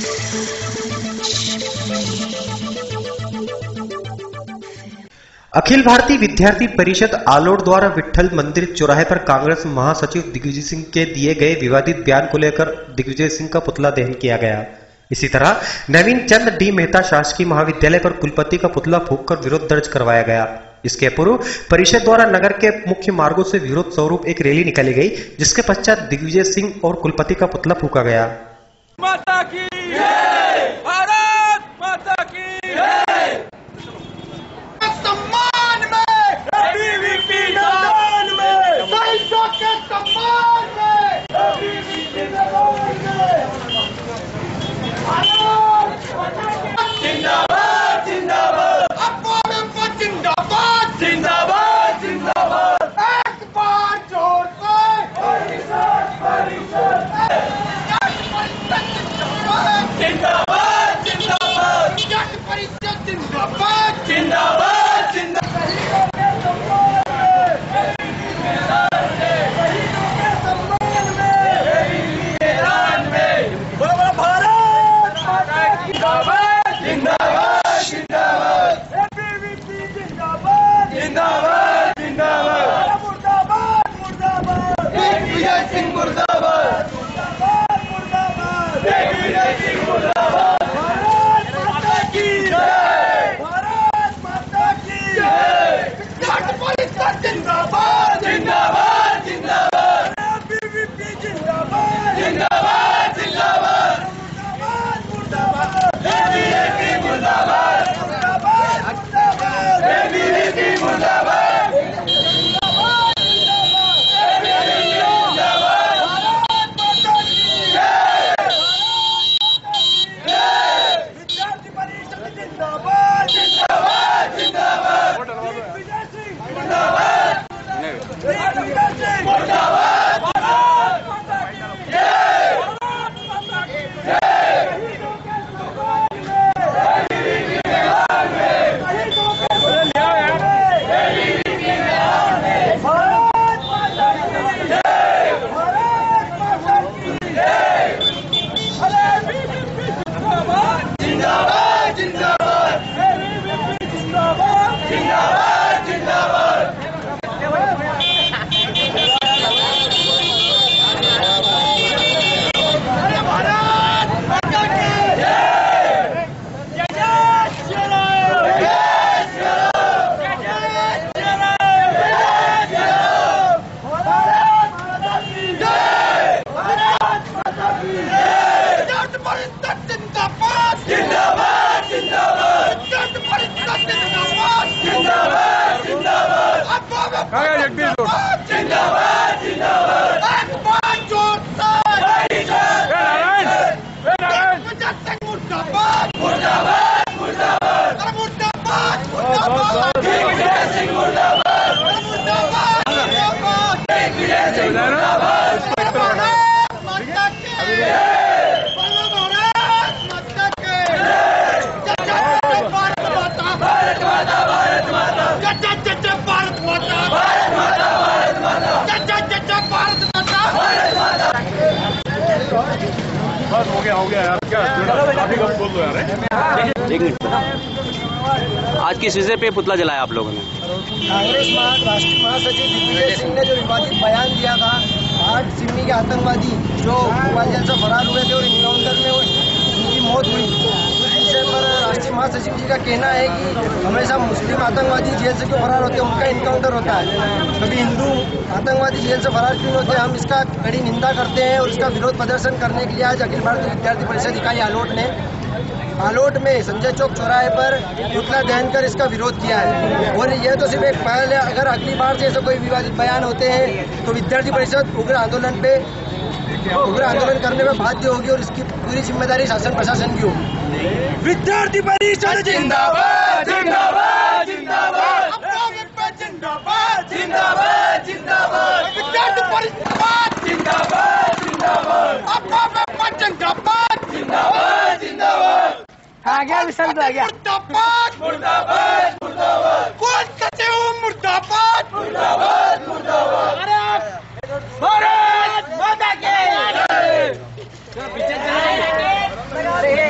अखिल भारतीय विद्यार्थी परिषद आलोट द्वारा विट्ठल मंदिर चौराहे पर कांग्रेस महासचिव दिग्विजय सिंह के दिए गए विवादित बयान को लेकर दिग्विजय सिंह का पुतला दहन किया गया। इसी तरह नवीन चंद डी मेहता शासकीय महाविद्यालय पर कुलपति का पुतला फूंककर विरोध दर्ज करवाया गया। इसके पूर्व परिषद द्वारा नगर के मुख्य मार्गों से विरोध स्वरूप एक रैली निकाली गई, जिसके पश्चात दिग्विजय सिंह और कुलपति का पुतला फूंका गया। माता की जय, भारत माता की जय। सम्मान में एबीवीपी मैदान में, शहीदों के सम्मान में एबीवीपी मैदान में। भारत जिंदाबाद जिंदाबाद, अपना जिंदाबाद जिंदाबाद जिंदाबाद। एक बार जोर से परिषद परिषद जिंदाबाद जिंदाबाद, जट परिषद जिंदाबाद जिंदाबाद जिंदाबाद। हो गया यार, क्या काफी कम बोल दो यार। एक मिनट, आज किस विषय पे पुतला जलाया आप लोगों ने? कांग्रेस राष्ट्रीय महासचिव दिग्विजय सिंह ने जो विवादित बयान दिया था, 8 सिमी के आतंकवादी जो भोपाल जेल से फरार हुए थे और इनकाउंटर में उनकी मौत हुई, उस विषय पर राष्ट्रीय महासचिव जी का कहना है कि हमेशा मुस्लिम आतंकवादी जेल से क्यों फरार होते हैं, उनका इनकाउंटर होता है, कभी हिंदू आतंकवादी जेल से फरार क्यों होते हैं। हम इसका कड़ी निंदा करते हैं और इसका विरोध प्रदर्शन करने के लिए आज अखिल भारतीय विद्यार्थी परिषद इकाई आलोट में संजय चौक चौराहे पर पुतला दहन कर इसका विरोध किया है। और यह तो सिर्फ एक पहल है, अगर अगली बार से ऐसे कोई विवादित बयान होते हैं तो विद्यार्थी परिषद उग्र आंदोलन करने में बाध्य होगी और इसकी पूरी जिम्मेदारी शासन प्रशासन की होगी। विद्यार्थी परिषद जिंदाबाद जिंदाबाद जिंदाबाद, जिंदाबाद जिंदाबाद जिंदाबाद, विद्यार्थी परिषद जिंदाबाद जिंदाबाद, जिंदाबाद जिंदाबाद जिंदाबाद। आ गया विशाल, आ गया। मुर्दाबाद मुर्दाबाद मुर्दाबाद, कौन कहते हो मुर्दाबाद मुर्दाबाद मुर्दाबाद। भारत माता की जय।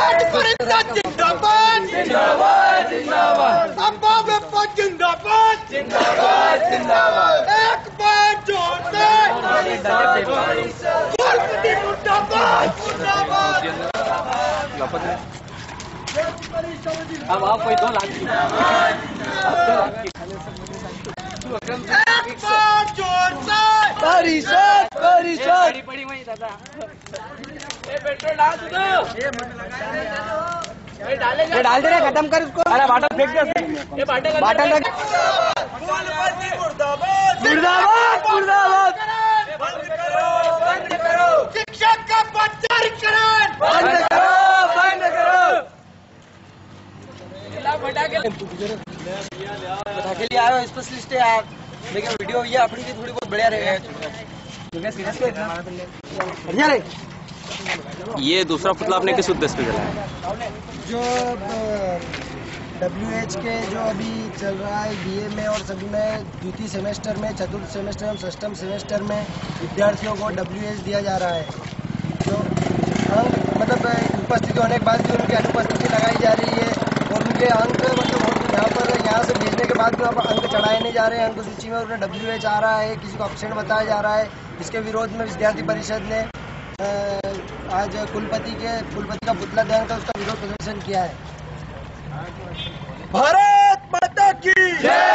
जाट परिंदा जिंदाबाद जिंदाबाद जिंदाबाद अब्बा बेपा जिंदाबाद जिंदाबाद जिंदाबाद एक बार जोर से कुलपति मुर्दाबाद मुर्दाबाद अब आप कोई 2 लाख एक बार जोर से परिषद परिषद पड़ी वही दादा ये डाल दे रहे, खत्म कर उसको। अरे बाटल फेंक दे बाटल रख। कुलपति मुर्दाबाद मुर्दाबाद मुर्दाबाद बंद करो बंद करो शिक्षक का बहिष्करण बंद करो बंद करो। पटाखे लिए आए हो, स्पेशलिस्ट है आप, लेकिन वीडियो ये अपनी की थोड़ी बहुत बढ़िया रहेगा। ये दूसरा पुतला आपने किस उद्देश्य पे जलाया? जो WH के जो अभी चल रहा है BA में और सभी में द्वितीय सेमेस्टर में, चतुर्थ सेमेस्टर और षष्ठम सेमेस्टर में विद्यार्थियों को WH दिया जा रहा है। जो अंक मतलब उपस्थिति होने के बाद भी उनकी अनुपस्थिति लगाई जा रही है और उनके अंक मतलब यहाँ से भेजने के बाद भी वहाँ पर अंक चढ़ाए नहीं जा रहे हैं। अंक सूची में उन्हें WH आ रहा है, किसी को अपसेंट बताया जा रहा है। इसके विरोध में विद्यार्थी परिषद ने आज कुलपति का पुतला दहन कर उसका विरोध प्रदर्शन किया है। भारत माता की जय।